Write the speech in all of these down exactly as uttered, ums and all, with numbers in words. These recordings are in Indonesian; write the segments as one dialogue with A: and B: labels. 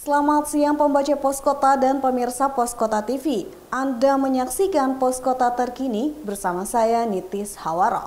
A: Selamat siang pembaca Pos Kota dan pemirsa Pos Kota T V. Anda menyaksikan Pos Kota terkini bersama saya Nitis Hawara.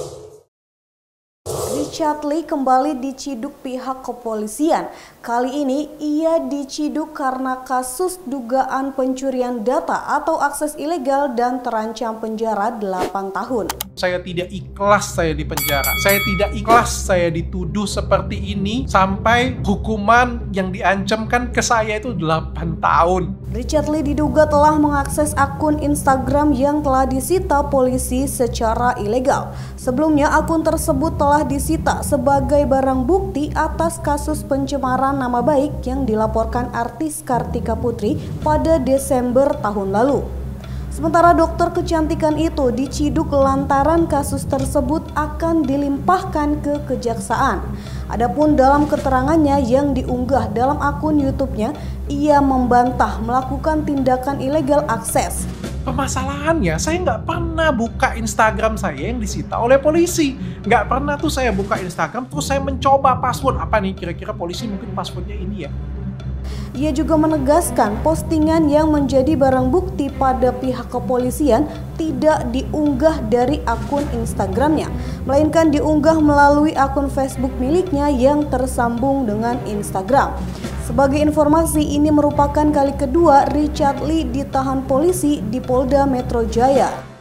A: Richard Lee kembali diciduk pihak kepolisian. Kali ini ia diciduk karena kasus dugaan pencurian data atau akses ilegal dan terancam penjara delapan tahun.
B: Saya tidak ikhlas saya di penjara. Saya tidak ikhlas saya dituduh seperti ini sampai hukuman yang diancamkan ke saya itu delapan tahun.
A: Richard Lee diduga telah mengakses akun Instagram yang telah disita polisi secara ilegal. Sebelumnya akun tersebut telah disita sebagai barang bukti atas kasus pencemaran nama baik yang dilaporkan artis Kartika Putri pada Desember tahun lalu. Sementara dokter kecantikan itu diciduk lantaran kasus tersebut akan dilimpahkan ke kejaksaan. Adapun dalam keterangannya yang diunggah dalam akun YouTube-nya, ia membantah melakukan tindakan ilegal akses.
B: Permasalahannya, saya nggak pernah buka Instagram saya yang disita oleh polisi. Nggak pernah tuh saya buka Instagram, terus saya mencoba password. Apa nih kira-kira polisi mungkin passwordnya ini ya?
A: Ia juga menegaskan postingan yang menjadi barang bukti pada pihak kepolisian tidak diunggah dari akun Instagramnya, melainkan diunggah melalui akun Facebook miliknya yang tersambung dengan Instagram. Sebagai informasi, ini merupakan kali kedua Richard Lee ditahan polisi di Polda Metro Jaya.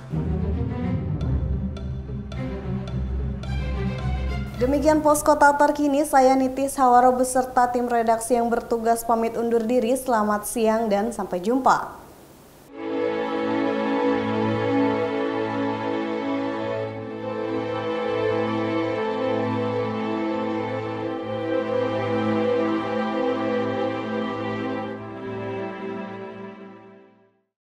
A: Demikian Pos Kota terkini, saya Nitis Hawara beserta tim redaksi yang bertugas pamit undur diri. Selamat siang dan sampai jumpa.